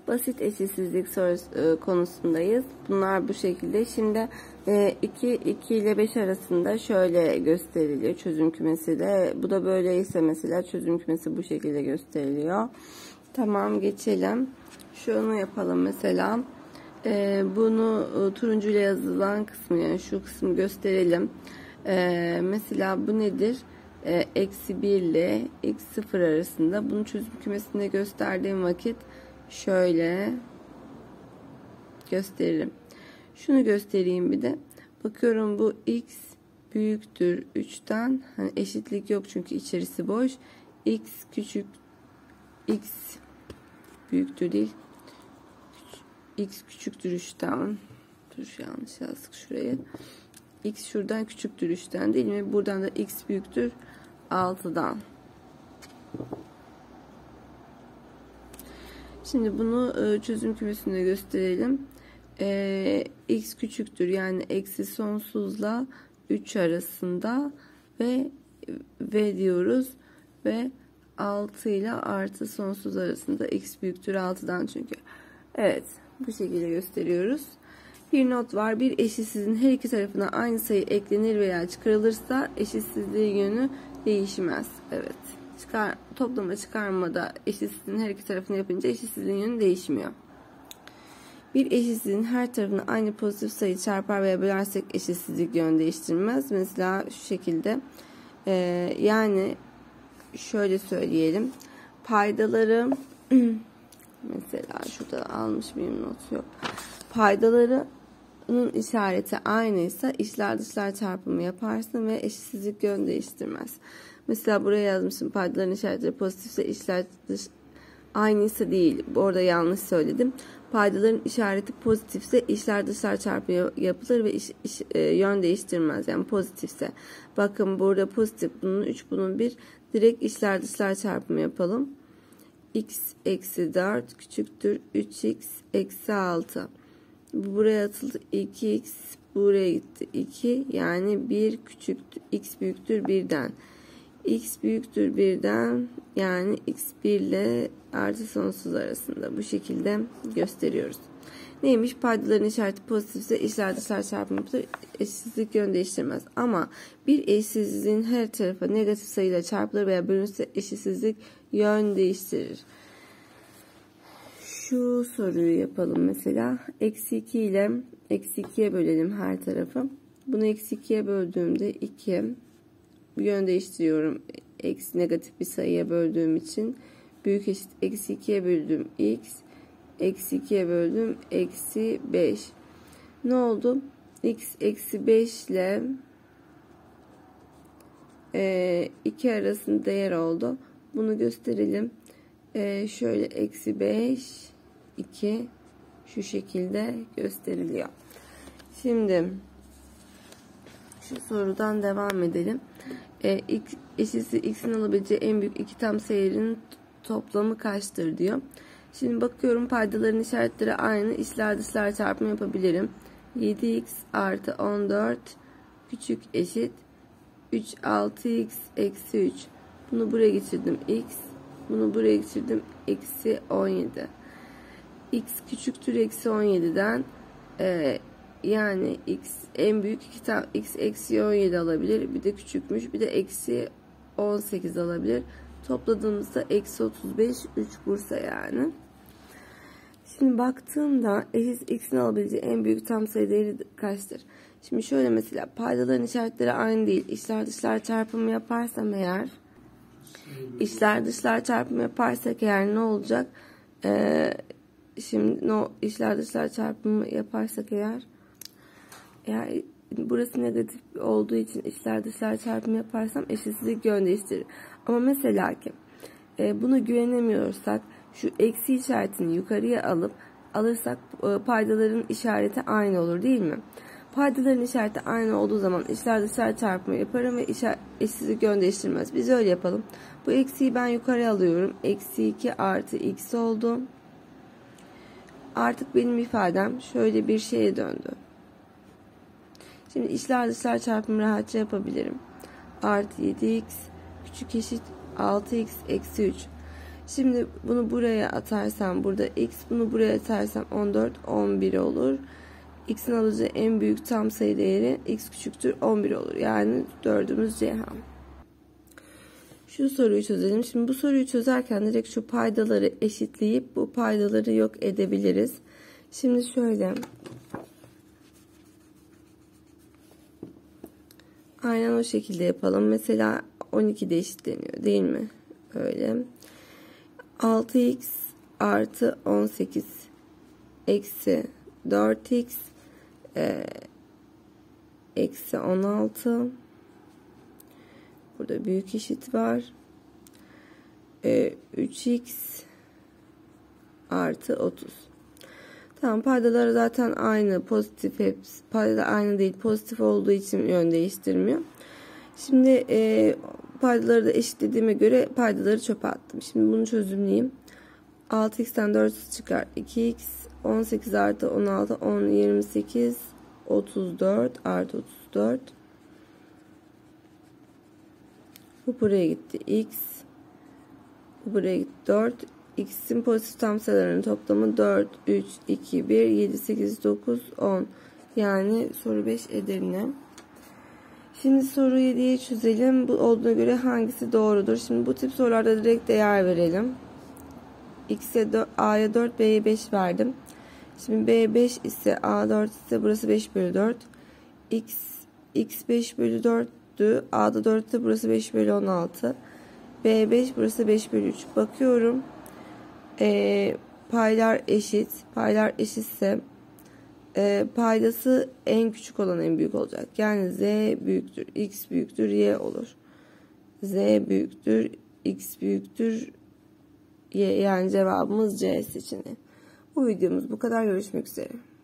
Basit eşitsizlik sorusu konusundayız. Bunlar bu şekilde. Şimdi 2 ile 5 arasında şöyle gösteriliyor çözüm kümesi de. Bu da böyleyse mesela çözüm kümesi bu şekilde gösteriliyor. Tamam, geçelim. Şunu yapalım mesela. Bunu turuncu ile yazılan kısmı, yani şu kısmı gösterelim. Mesela bu nedir? Eksi 1 ile x0 arasında. Bunu çözüm kümesinde gösterdiğim vakit şöyle gösteririm. Şunu göstereyim bir de. Bakıyorum bu x büyüktür 3'ten. Hani eşitlik yok çünkü içerisi boş. X büyüktür değil. X küçüktür 3'ten. Dur, yanlış yazdık şurayı. X şuradan küçüktür 3'ten değil mi? Buradan da x büyüktür 6'dan. Şimdi bunu çözüm kümesinde gösterelim. X küçüktür, yani eksi sonsuzla 3 arasında ve diyoruz ve 6 ile artı sonsuz arasında, x büyüktür 6'dan çünkü. Evet, bu şekilde gösteriyoruz. Bir not var. Bir eşitsizliğin her iki tarafına aynı sayı eklenir veya çıkarılırsa eşitsizliğin yönü değişmez. Evet. Toplama çıkarmada eşitsizliğin her iki tarafını yapınca eşitsizliğin yönü değişmiyor. Bir eşitsizliğin her tarafına aynı pozitif sayı çarpar veya bölersek eşitsizlik yön değiştirmez. Mesela şu şekilde. Yani şöyle söyleyelim. Paydaları mesela şurada almış mıyım, not yok. Paydalarının işareti aynıysa içler dışlar çarpımı yaparsın ve eşitsizlik yön değiştirmez. Mesela buraya yazmışım, paydaların işaretleri pozitifse içler dış aynıysa değil. Orada yanlış söyledim. Paydaların işareti pozitifse içler dışlar çarpımı yapılır ve yön değiştirmez. Yani pozitifse. Bakın burada pozitif, bunun 3, bunun 1. Direkt içler dışlar çarpımı yapalım. X eksi 4 küçüktür 3x eksi 6. Buraya atıldı 2x, buraya gitti 2, yani 1 küçüktür, x büyüktür 1'den. X büyüktür 1'den, yani x 1 ile artı sonsuz arasında bu şekilde gösteriyoruz. Neymiş? Paydaların işareti pozitifse içler dışlar çarpımı yapılır. Eşitsizlik yön değiştirmez. Ama bir eşitsizliğin her tarafı negatif sayıyla çarpılır veya bölünürse eşitsizlik yön değiştirir. Şu soruyu yapalım mesela. Eksi 2 ile eksi 2'ye bölelim her tarafı. Bunu eksi 2'ye böldüğümde 2 yön değiştiriyorum. Eksi negatif bir sayıya böldüğüm için büyük eşit eksi 2'ye böldüm x. Eksi 2'ye böldüm eksi 5. Ne oldu? X eksi 5 ile 2 arasında değer oldu. Bunu gösterelim. Şöyle eksi 5 2 şu şekilde gösteriliyor. Şimdi şu sorudan devam edelim. Eşitsi x'in alabileceği en büyük iki tam sayının toplamı kaçtır diyor. Şimdi bakıyorum, paydaların işaretleri aynı. İçler dışlar çarpımı yapabilirim. 7x artı 14 küçük eşit 3 6x eksi 3. Bunu buraya geçirdim x. Bunu buraya geçirdim eksi 17. X küçüktür eksi 17'den. Yani x en büyük iki tane, x eksi 17 alabilir. Bir de küçükmüş. Bir de eksi 18 alabilir. Topladığımızda eksi 35 3 Bursa yani. Şimdi baktığımda eşit x'in alabileceği en büyük tam sayı değeri kaçtır? Şimdi şöyle, mesela paydaların işaretleri aynı değil. İçler dışlar çarpımı yaparsam eğer, ne olacak? Şimdi içler dışlar çarpımı yaparsak eğer burası negatif olduğu için içler dışlar çarpımı yaparsam eşitsizlik yön değiştirir. Ama mesela ki buna güvenemiyorsak şu eksi işaretini yukarıya alırsak paydaların işareti aynı olur değil mi? Paydaların işareti aynı olduğu zaman içler dışlar çarpımı yaparım ve eşitsizlik yön değiştirmez. Biz öyle yapalım. Bu eksiyi ben yukarıya alıyorum. Eksi 2 artı x oldu. Artık benim ifadem şöyle bir şeye döndü. Şimdi içler dışlar çarpımı rahatça yapabilirim. Artı 7x küçük eşit 6x eksi 3. Şimdi bunu buraya atarsam burada x, bunu buraya atarsam 14, 11 olur. X'in alacağı en büyük tam sayı değeri x küçüktür 11 olur. Yani 4'ümüz Ceyhan. Şu soruyu çözelim. Şimdi bu soruyu çözerken direkt şu paydaları eşitleyip bu paydaları yok edebiliriz. Şimdi şöyle. Aynen o şekilde yapalım. Mesela 12 de eşitleniyor değil mi? Öyle. 6x artı 18 eksi 4x eksi 16. Burada büyük eşit var. 3x artı 30. Tamam, paydaları zaten aynı. Pozitif hepsi. Payda aynı değil. Pozitif olduğu için yön değiştirmiyor. Şimdi paydaları da eşitlediğime göre paydaları çöpe attım. Şimdi bunu çözümleyeyim. 6x'ten 4 çıkar. 2x 18 artı 16 10 28 34 artı 34. Bu buraya gitti. X. Bu buraya gitti. 4. X'in pozitif tam sayılarının toplamı 4, 3, 2, 1, 7, 8, 9, 10. Yani soru 5 Edirne. Şimdi soru 7'yi çözelim. Bu olduğuna göre hangisi doğrudur? Şimdi bu tip sorularda direkt değer verelim. A'ya 4, B'ye 5 verdim. Şimdi B 5 ise A 4 ise burası 5 bölü 4. X 5 bölü 4'tü. A'da 4 ise burası 5 bölü 16. B 5 burası 5 bölü 3. Bakıyorum. Paylar eşit. Paylar eşitse paydası en küçük olan en büyük olacak. Yani Z büyüktür, X büyüktür, Y olur. Z büyüktür, X büyüktür, Y. Yani cevabımız C seçeneği. Bu videomuz bu kadar. Görüşmek üzere.